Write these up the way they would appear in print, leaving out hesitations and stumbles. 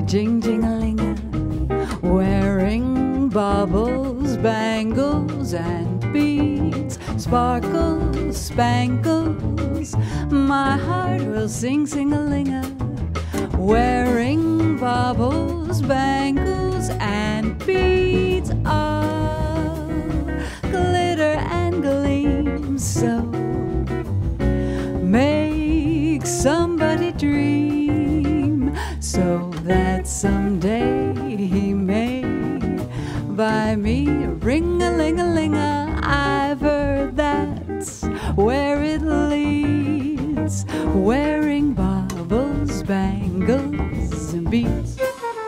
jing-jing-a-ling-a, wearing baubles, bangles, and beads, sparkles, spangles, my heart will sing-sing-a-ling-a, wearing baubles, bangles, and beads, all glitter and gleam, so make somebody dream, so that someday he may buy me a ring-a-ling-a-ling-a. I've heard that's where it leads, wearing baubles, bangles, and beads.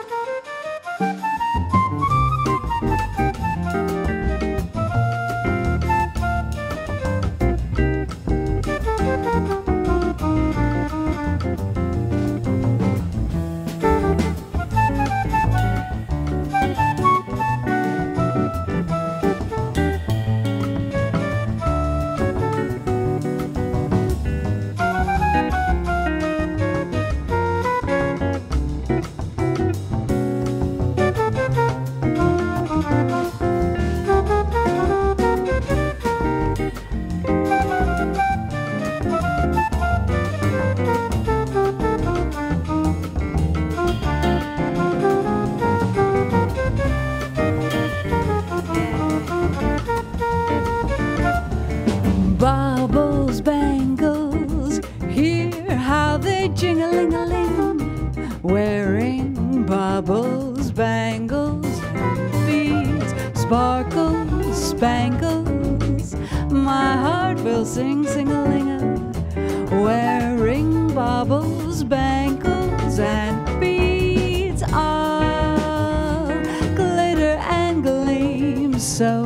Baubles, bangles, hear how they jing-a-ling-a-ling, wearing baubles, bangles, and beads, sparkles, spangles, my heart will sing-sing-a-ling-a, wearing baubles, bangles, and beads, all glitter and gleam, so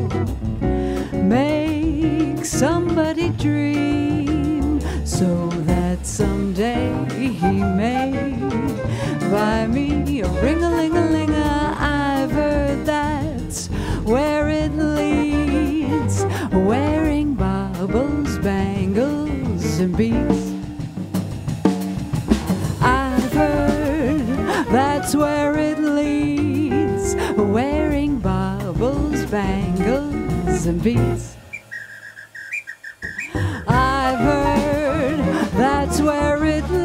make somebody dream, so that someday he may buy me a ring-a-ling-a-ling-a. I've heard that's where it leads, wearing baubles, bangles, and beads. I've heard that's where it leads, wearing baubles, bangles, and beads. I've heard that's where it leads,